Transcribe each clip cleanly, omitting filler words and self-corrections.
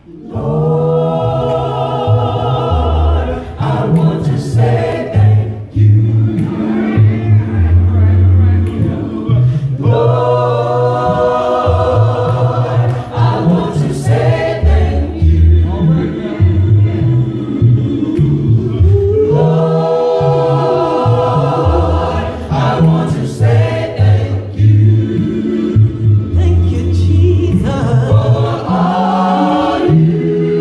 Thank you, Jesus, for all you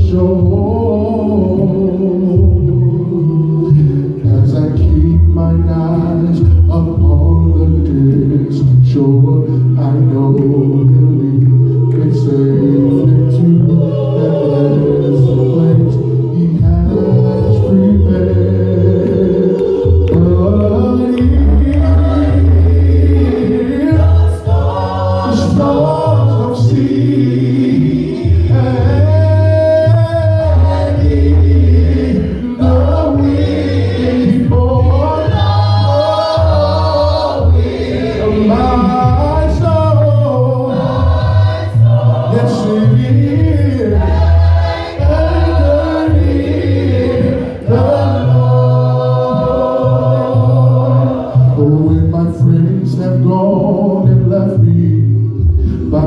as I keep my eyes upon the distant shore. I know He'll lead me safely to that blessed place He has prepared. But if the storms of sea and the wind blowing my soul, yes it is anchored in the Lord. Oh, when my friends have gone and left me by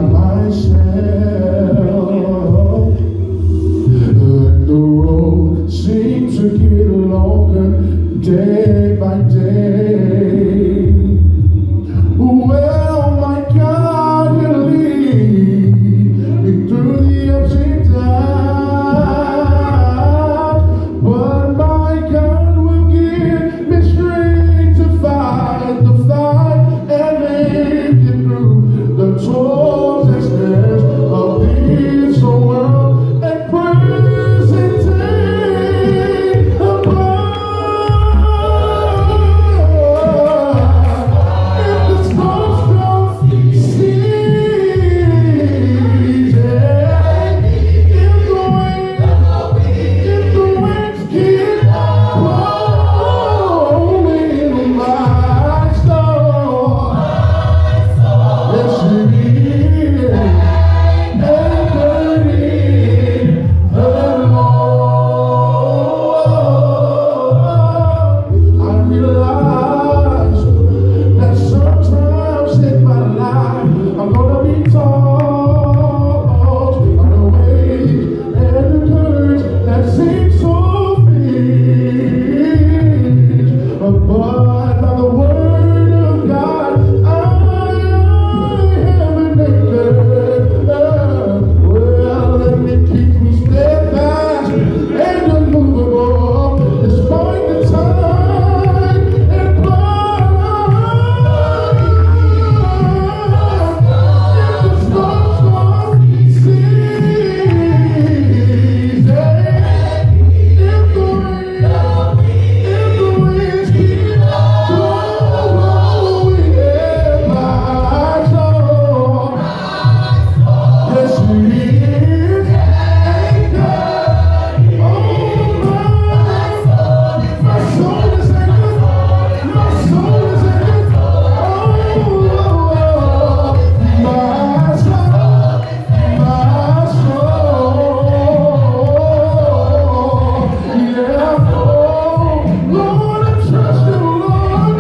myself, and the road seems to get longer day by day, well, my God, He'll lead me through the ups and downs, but my God will give me strength to fight the fight and make it through the toils and snares of this world and present day above. If the storms don't cease, if the winds keep blowing my soul, yes it is anchored in the Lord. I realize that sometimes in my life I'm gonna be tossed by the waves and the currents that seem so fierce, but by the word of God I am an anchor. Well, and it keeps me steadfast and unmovable despite the time and blood. If the storms don't cease, if the winds keep blowing in my soul, yes it is anchored. Oh, my soul is anchored. My soul is anchored. Oh, my soul, yeah. Oh, Lord, I trust you, Lord.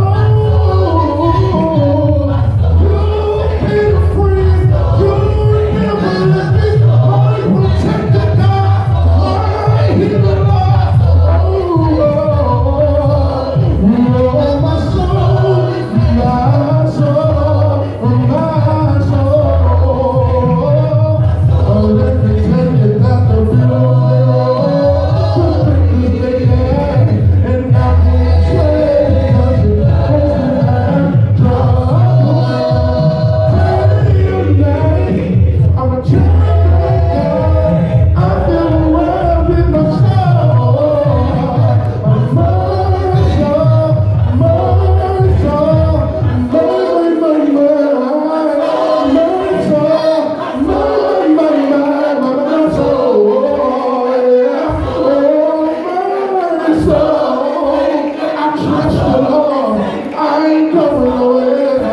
Oh, you've been a friend. You'll never let me. My protector, God, my healer, Lord. My soul, my soul, my soul. Oh, let me tell you that the billows they roll, the breakers they have, and I can't trade 'cause it holds me back. I'm a child. I feel the world in my soul. My soul, my soul, I trust the Lord. I ain't going nowhere.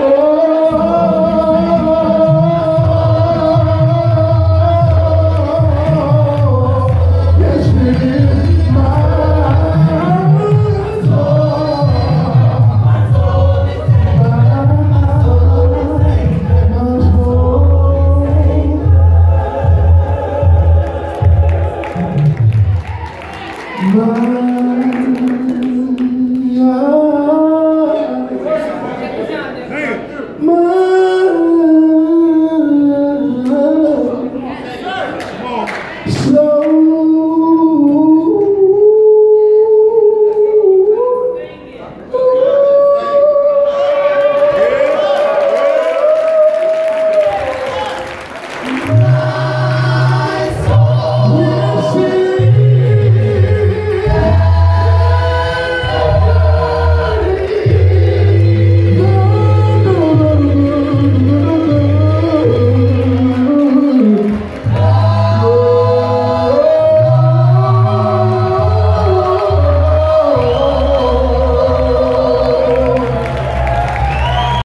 Yes, it is my soul. My soul is my so